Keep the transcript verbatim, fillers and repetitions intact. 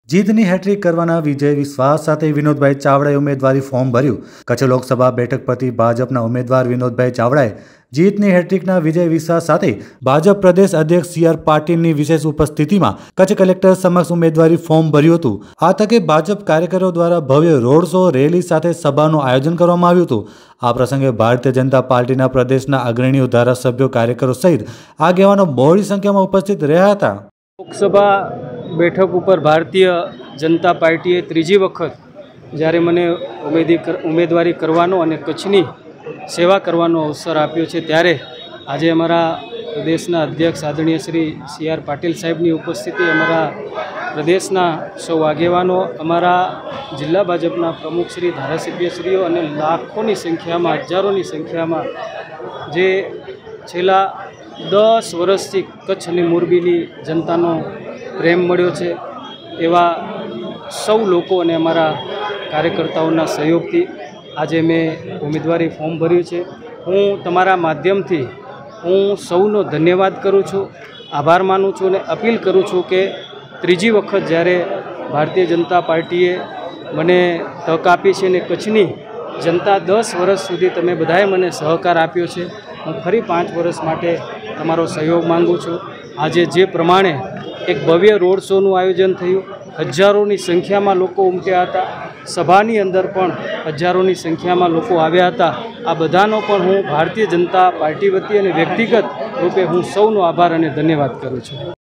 જીતની હેટ્રિક કરવાના વિજય વિશ્વાસ સાથે વિનોદભાઈ ચાવડાએ ઉમેદવારી ફોર્મ ભર્યું। કચ્છ લોકસભા બેઠક પરથી ભાજપના ઉમેદવાર વિનોદભાઈ ચાવડાએ જીતની હેટ્રિકના વિજય વિશ્વાસ સાથે ભાજપ પ્રદેશ અધ્યક્ષ સી આર પાટીલની વિશેષ ઉપસ્થિતિમાં કચ્છ કલેક્ટર સમક્ષ ઉમેદવારી ફોર્મ ભર્યું હતું। આ તકે ભાજપ કાર્યકરો દ્વારા ભવ્ય રોડ શો રેલી સાથે સભાનું આયોજન કરવામાં આવ્યું હતું। આ પ્રસંગે ભારતીય જનતા પાર્ટીના પ્રદેશના અગ્રણીઓ ધારાસભ્યો કાર્યકરો સહિત આગેવાનો બહોળી સંખ્યામાં ઉપસ્થિત રહ્યા હતા। લોકસભા બેઠક ઉપર ભારતીય જનતા પાર્ટીએ ત્રીજી વખત જ્યારે મને ઉમેદવારી કરવાનો અને કચ્છની સેવા કરવાનો અવસર આપ્યો છે, ત્યારે આજે અમારા પ્રદેશના અધ્યક્ષ આદરણીય શ્રી સી આર પાટીલ સાહેબની ઉપસ્થિતિ, અમારા પ્રદેશના સૌ આગેવાનો, અમારા જિલ્લા ભાજપના પ્રમુખશ્રી, ધારાસભ્યશ્રીઓ અને લાખોની સંખ્યામાં, હજારોની સંખ્યામાં જે છેલ્લા દસ વર્ષથી કચ્છ અને મોરબીની જનતાનો પ્રેમ મળ્યો છે, એવા સૌ લોકો અને અમારા કાર્યકર્તાઓના સહયોગથી આજે મેં ઉમેદવારી ફોર્મ ભર્યું છે। હું તમારા માધ્યમથી હું સૌનો ધન્યવાદ કરું છું, આભાર માનું છું અને અપીલ કરું છું કે ત્રીજી વખત જ્યારે ભારતીય જનતા પાર્ટીએ મને તક આપી છે અને કચ્છની જનતા દસ વર્ષ સુધી તમે બધાએ મને સહકાર આપ્યો છે, હું ફરી પાંચ વર્ષ માટે તમારો સહયોગ માગું છું। આજે જે પ્રમાણે એક ભવ્ય રોડ શોનું આયોજન થયું, હજારોની સંખ્યામાં લોકો ઉમટ્યા હતા, સભાની અંદર પણ હજારોની સંખ્યામાં લોકો આવ્યા હતા। આ બધાનો પણ હું ભારતીય જનતા પાર્ટી વતી અને વ્યક્તિગત રૂપે હું સૌનો આભાર અને ધન્યવાદ કરું છું।